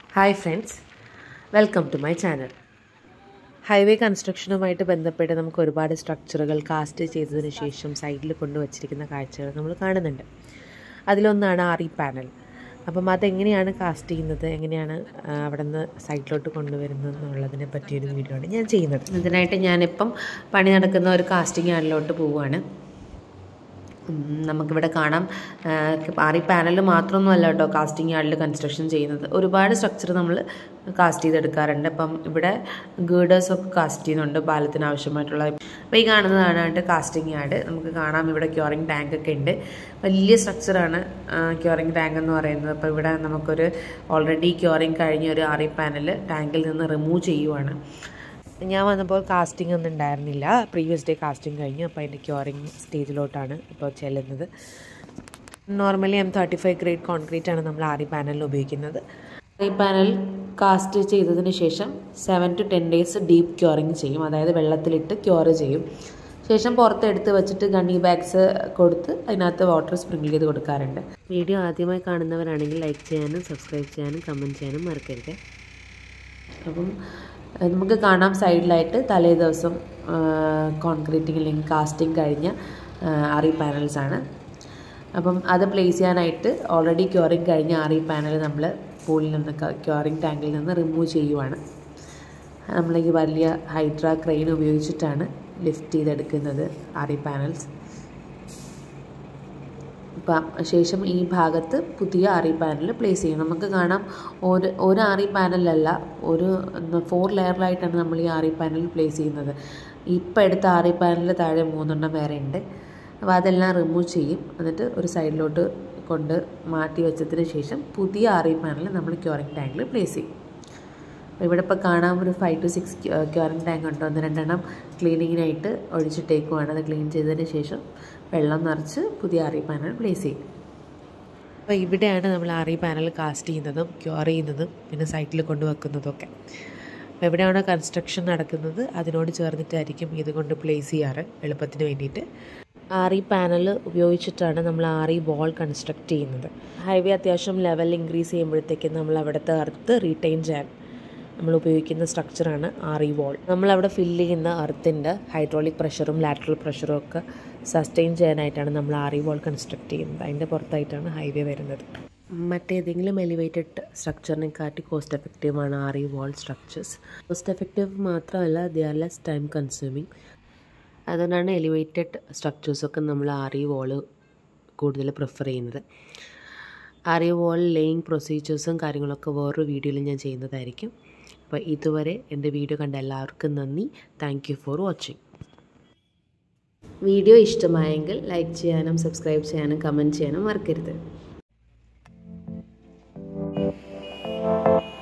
Hi friends, welcome to my channel. Highway construction-ഉമായിട്ട് ബന്ധപ്പെട്ട് നമുക്ക് ഒരുപാട് സ്ട്രക്ചറുകൾ കാസ്റ്റ് ചെയ്തതിനു ശേഷം സൈഡിൽ കൊണ്ടുവച്ചിരിക്കുന്ന കാഴ്ചകൾ നമ്മൾ കാണുന്നുണ്ട്. അതിലൊന്നാണ് ആറി പാനൽ. അപ്പം അതെങ്ങനെയാണ് കാസ്റ്റ് ചെയ്യുന്നത്, എങ്ങനെയാണ് അവിടെ നിന്ന് സൈഡിലോട്ട് കൊണ്ടുവരുന്നത് എന്നുള്ളതിനെ പറ്റിയൊരു വീഡിയോ ആണ് ഞാൻ ചെയ്യുന്നത്. ഇതിനായിട്ട് ഞാനിപ്പം പണി നടക്കുന്ന ഒരു കാസ്റ്റിംഗ് യാർഡിലോട്ട് പോവുകയാണ്. നമുക്കിവിടെ കാണാം ആറി പാനൽ മാത്രമൊന്നുമല്ല കേട്ടോ കാസ്റ്റിംഗ് യാർഡിൽ കൺസ്ട്രക്ഷൻ ചെയ്യുന്നത്. ഒരുപാട് സ്ട്രക്ചർ നമ്മൾ കാസ്റ്റ് ചെയ്തെടുക്കാറുണ്ട്. അപ്പം ഇവിടെ ഗേഡേഴ്സൊക്കെ കാസ്റ്റ് ചെയ്യുന്നുണ്ട് പാലത്തിന് ആവശ്യമായിട്ടുള്ള. അപ്പോൾ ഈ കാണുന്നതാണ് കാസ്റ്റിംഗ് യാർഡ്. നമുക്ക് കാണാം ഇവിടെ ക്യൂറിംഗ് ടാങ്കൊക്കെ ഉണ്ട്. വലിയ സ്ട്രക്ചറാണ് ക്യൂറിംഗ് ടാങ്ക് എന്ന് പറയുന്നത്. അപ്പോൾ ഇവിടെ നമുക്കൊരു ഓൾറെഡി ക്യൂറിംഗ് കഴിഞ്ഞ ഒരു ആറി പാനൽ ടാങ്കിൽ നിന്ന് റിമൂവ് ചെയ്യുവാണ്. ഞാൻ വന്നപ്പോൾ കാസ്റ്റിംഗ് ഒന്നും ഉണ്ടായിരുന്നില്ല. പ്രീവിയസ് ഡേ കാസ്റ്റിംഗ് കഴിഞ്ഞു. അപ്പോൾ അതിൻ്റെ ക്യൂറിംഗ് സ്റ്റേജിലോട്ടാണ് ഇപ്പോൾ ചെല്ലുന്നത്. നോർമലി M35 ഗ്രേഡ് കോൺക്രീറ്റ് ആണ് നമ്മൾ ആറി പാനലിൽ ഉപയോഗിക്കുന്നത്. ആറി പാനൽ കാസ്റ്റ് ചെയ്തതിന് ശേഷം 7 to 10 ഡേയ്സ് ഡീപ്പ് ക്യൂറിംഗ് ചെയ്യും. അതായത് വെള്ളത്തിലിട്ട് ക്യൂർ ചെയ്യും. ശേഷം പുറത്തെടുത്ത് വെച്ചിട്ട് ഗണ്ണി ബാഗ്സ് കൊടുത്ത് അതിനകത്ത് വാട്ടർ സ്പ്രിങ്കിൾ ചെയ്ത് കൊടുക്കാറുണ്ട്. വീഡിയോ ആദ്യമായി കാണുന്നവരാണെങ്കിൽ ലൈക്ക് ചെയ്യാനും സബ്സ്ക്രൈബ് ചെയ്യാനും കമൻറ്റ് ചെയ്യാനും മറക്കരുത്. അപ്പം നമുക്ക് കാണാം സൈഡിലായിട്ട് തലേ ദിവസം കോൺക്രീറ്റിംഗ് അല്ലെങ്കിൽ കാസ്റ്റിംഗ് കഴിഞ്ഞ ആറി പാനൽസാണ്. അപ്പം അത് പ്ലേസ് ചെയ്യാനായിട്ട് ഓൾറെഡി ക്യൂറിംഗ് കഴിഞ്ഞ ആറി പാനൽ നമ്മൾ പൂളിൽ നിന്ന് ക്യൂറിംഗ് ടാങ്കിൽ നിന്ന് റിമൂവ് ചെയ്യുവാണ്. നമ്മൾ ഈ വലിയ ഹൈഡ്ര ക്രെയിൻ ഉപയോഗിച്ചിട്ടാണ് ലിഫ്റ്റ് ചെയ്തെടുക്കുന്നത് ആറി പാനൽസ്. ഇപ്പം ശേഷം ഈ ഭാഗത്ത് പുതിയ ആറി പാനൽ പ്ലേസ് ചെയ്യും. നമുക്ക് കാണാം ഒരു ആറി പാനലല്ല, ഒരു 4 ലെയറിലായിട്ടാണ് നമ്മൾ ഈ ആറി പാനൽ പ്ലേസ് ചെയ്യുന്നത്. ഇപ്പം എടുത്ത ആറി പാനലിൽ താഴെ 3 എണ്ണം വേറെ ഉണ്ട്. അപ്പോൾ അതെല്ലാം റിമൂവ് ചെയ്യും. എന്നിട്ട് ഒരു സൈഡിലോട്ട് കൊണ്ട് മാറ്റി വെച്ചതിന് ശേഷം പുതിയ ആറി പാനൽ നമ്മൾ ക്യൂറിംഗ് ടാങ്കിൽ പ്ലേസ് ചെയ്യും. അപ്പോൾ ഇവിടെ ഇപ്പോൾ കാണാം ഒരു 5 to 6 ക്യൂറിംഗ് ടാങ്ക് ഉണ്ട്. 1-2 എണ്ണം ക്ലീനിങ്ങിനായിട്ട് ഒഴിച്ചിട്ടേക്കുവാണ്. അത് ക്ലീൻ ചെയ്തതിന് ശേഷം വെള്ളം നിറച്ച് പുതിയ ആറി പാനൽ പ്ലേസ് ചെയ്യും. അപ്പോൾ ഇവിടെയാണ് നമ്മൾ ആറി പാനൽ കാസ്റ്റ് ചെയ്യുന്നതും ക്യൂർ ചെയ്യുന്നതും പിന്നെ സൈറ്റിൽ കൊണ്ടുവെക്കുന്നതൊക്കെ. അപ്പോൾ എവിടെയാണോ കൺസ്ട്രക്ഷൻ നടക്കുന്നത് അതിനോട് ചേർന്നിട്ടായിരിക്കും ഇതുകൊണ്ട് പ്ലേസ് ചെയ്യാറ് എളുപ്പത്തിന് വേണ്ടിയിട്ട്. ആറി പാനൽ ഉപയോഗിച്ചിട്ടാണ് നമ്മൾ ആറി വാൾ കൺസ്ട്രക്റ്റ് ചെയ്യുന്നത്. ഹൈവേ അത്യാവശ്യം ലെവൽ ഇൻക്രീസ് ചെയ്യുമ്പോഴത്തേക്കും നമ്മൾ അവിടുത്തെ എർത്ത് റീറ്റെയിൻ ചെയ്യാൻ നമ്മൾ ഉപയോഗിക്കുന്ന സ്ട്രക്ചറാണ് ആറി വാൾ. നമ്മളവിടെ ഫില്ല് ചെയ്യുന്ന എർത്തിൻ്റെ ഹൈഡ്രോളിക് പ്രഷറും ലാറ്ററൽ പ്രഷറും ഒക്കെ സസ്റ്റെയിൻ ചെയ്യാനായിട്ടാണ് നമ്മൾ ആറി വാൾ കൺസ്ട്രക്റ്റ് ചെയ്യുന്നത്. അതിൻ്റെ പുറത്തായിട്ടാണ് ഹൈവേ വരുന്നത്. മറ്റേതെങ്കിലും എലിവേറ്റഡ് സ്ട്രക്ചറിനെക്കാട്ടി കോസ്റ്റ് എഫക്റ്റീവാണ് ആറി വാൾ സ്ട്രക്ചേഴ്സ്. കോസ്റ്റ് എഫക്റ്റീവ് മാത്രമല്ല, they are less time consuming. അതുകൊണ്ടാണ് എലിവേറ്റഡ് സ്ട്രക്ചേഴ്സൊക്കെ നമ്മൾ ആറി വാൾ കൂടുതൽ പ്രിഫർ ചെയ്യുന്നത്. ആറി വാൾ ലേയിങ് പ്രൊസീജിയേഴ്സും കാര്യങ്ങളൊക്കെ വേറൊരു വീഡിയോയിൽ ഞാൻ ചെയ്യുന്നതായിരിക്കും. അപ്പോൾ ഇതുവരെ എൻ്റെ വീഡിയോ കണ്ട എല്ലാവർക്കും നന്ദി. Thank you for watching. Video ഇഷ്ടമായെങ്കിൽ ലൈക്ക് ചെയ്യാനും സബ്സ്ക്രൈബ് ചെയ്യാനും കമൻറ്റ് ചെയ്യാനും മറക്കരുത്.